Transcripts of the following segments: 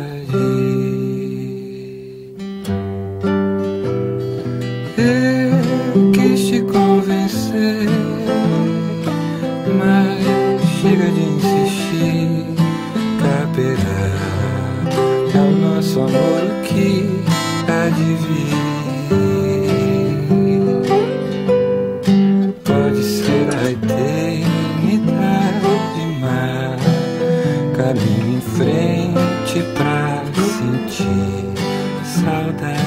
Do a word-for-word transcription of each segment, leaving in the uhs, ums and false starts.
Eu quis te convencer, mas chega de insistir. Caberá ao nosso amor o que há de vir. Pode ser a eternidade, mas caminho em frente pra sentir saudade.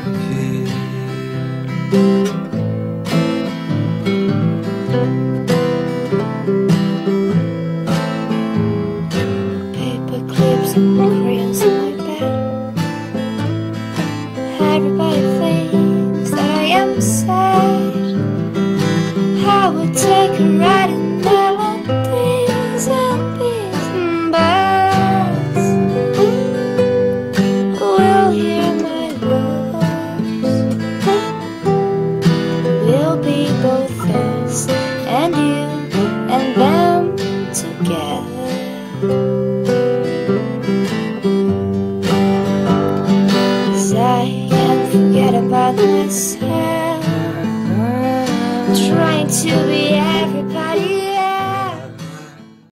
Paper clips and crayons in my bed. Everybody thinks that I am sad. I would take a ride in melodies and beats and bells. We'll hear my voice. We'll be both us and you and them together. 'Cause I can't forget about myself, trying to be